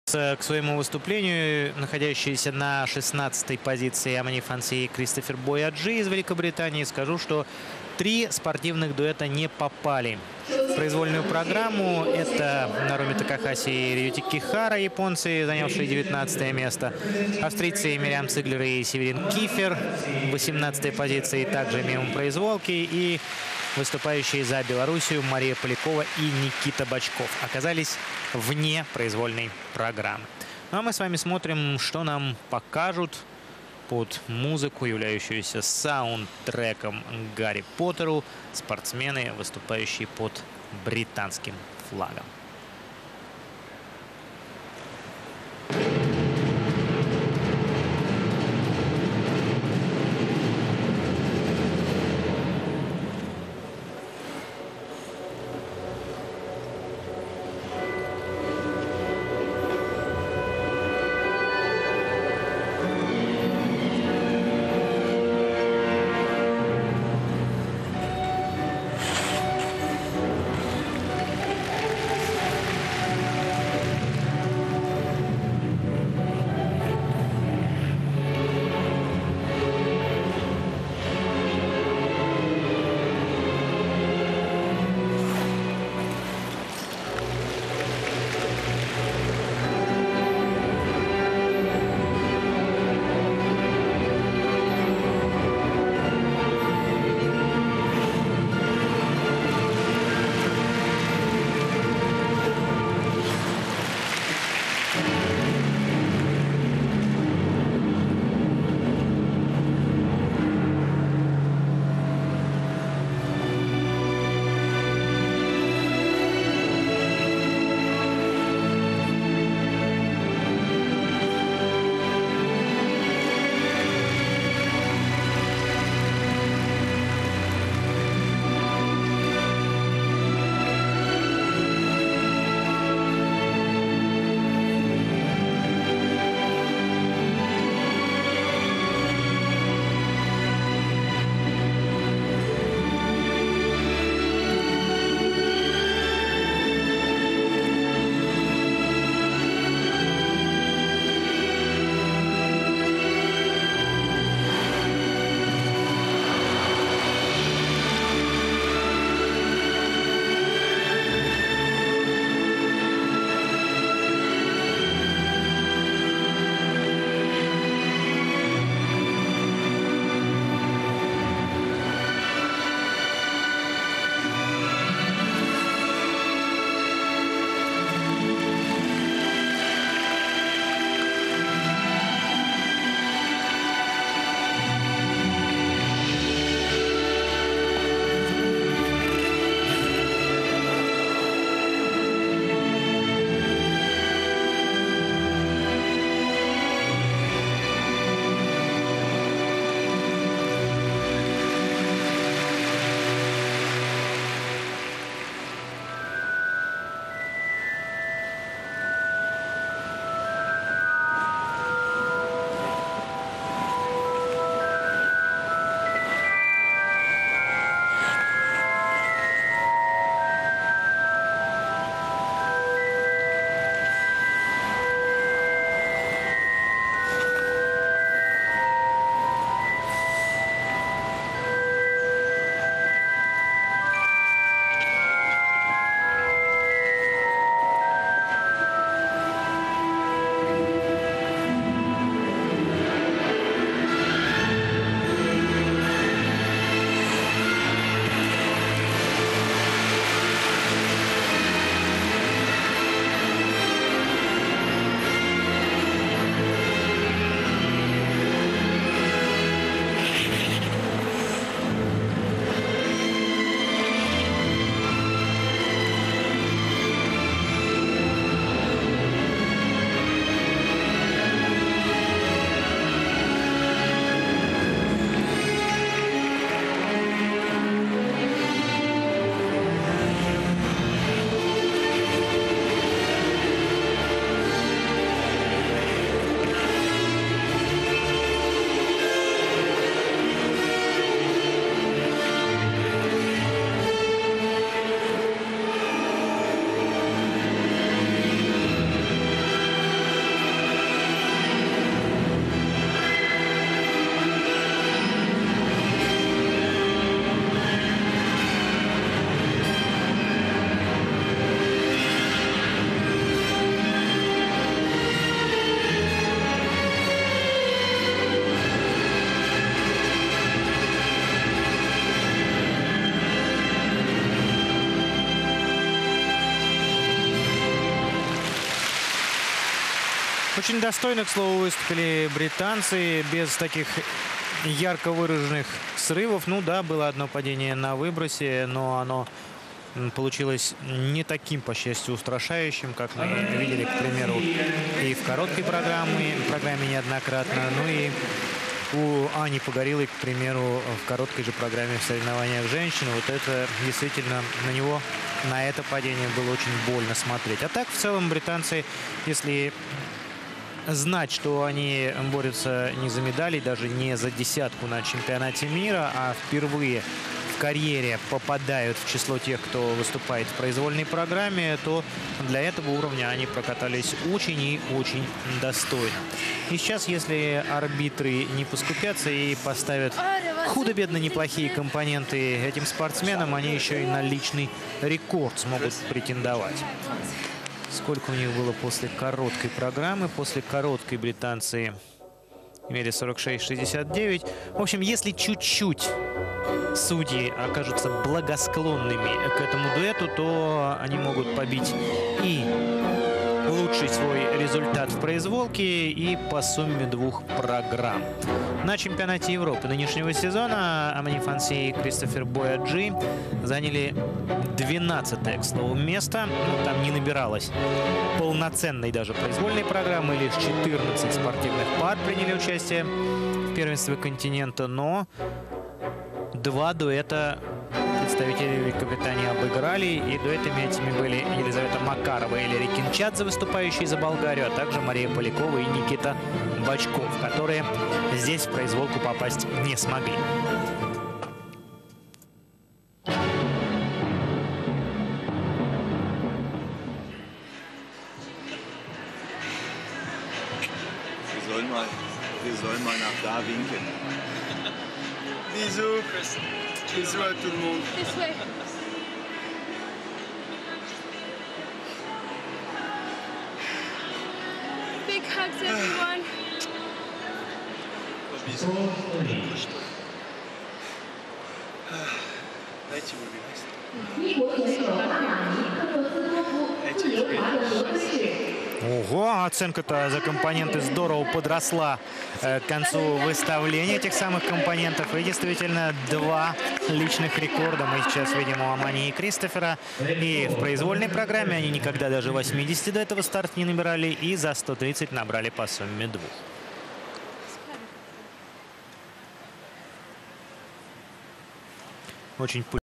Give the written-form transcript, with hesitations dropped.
К своему выступлению находящиеся на 16-й позиции Амани Фанси и Кристофер Бояджи из Великобритании. Скажу, что 3 спортивных дуэта не попали в произвольную программу. Это Наруми Такахаси и Рьюти Кихара, японцы, занявшие 19 место. Австрийцы Мириам Циглер и Северин Кифер, 18-й позиции, также мимо произволки. И выступающие за Белоруссию Мария Полякова и Никита Бочков оказались вне произвольной программы. Ну а мы с вами смотрим, что нам покажут под музыку, являющуюся саундтреком к Гарри Поттеру, спортсмены, выступающие под британским флагом. Очень достойно, к слову, выступили британцы, без таких ярко выраженных срывов. Ну да, было одно падение на выбросе, но оно получилось не таким, по счастью, устрашающим, как мы видели, к примеру, и в короткой программе неоднократно. Ну и у Ани Погорелой, к примеру, в короткой же программе в соревнованиях женщин. Вот это действительно на это падение было очень больно смотреть. А так, в целом, британцы, если знать, что они борются не за медали, даже не за десятку на чемпионате мира, а впервые в карьере попадают в число тех, кто выступает в произвольной программе, то для этого уровня они прокатались очень и очень достойно. И сейчас, если арбитры не поскупятся и поставят худо-бедно неплохие компоненты этим спортсменам, они еще и на личный рекорд смогут претендовать. Сколько у них было после короткой программы? После короткой британцы имели 46-69. В общем, если чуть-чуть судьи окажутся благосклонными к этому дуэту, то они могут побить и лучший свой результат в произволке, и по сумме 2 программ. На чемпионате Европы нынешнего сезона Амани Фанси и Кристофер Бояджи заняли 12-е, к слову, место. Ну, там не набиралось полноценной даже произвольной программы. Лишь 14 спортивных пар приняли участие в первенстве континента, но 2 дуэта представители Великобритании обыграли. И дуэтами этими были Елизавета Макарова и Лерия Кинчадзе, выступающие за Болгарию, а также Мария Полякова и Никита Бочков, которые здесь в произволку попасть не смогли. Wir sollen mal nach da winken. Bisous, bisous à tout le monde. Big hugs, everyone. Bisous. Дайте ему вилась. Ого, оценка-то за компоненты здорово подросла к концу выставления этих самых компонентов. И действительно 2 личных рекорда мы сейчас видим у Амани и Кристофера. И в произвольной программе они никогда даже 80 до этого старта не набирали. И за 130 набрали по сумме 2. Очень